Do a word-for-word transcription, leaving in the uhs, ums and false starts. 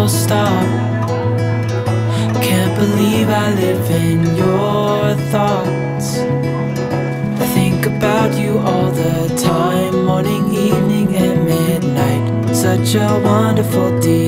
will stop. Can't believe I live in your thoughts. I think about you all the time, morning, evening, and midnight. Such a wonderful deal.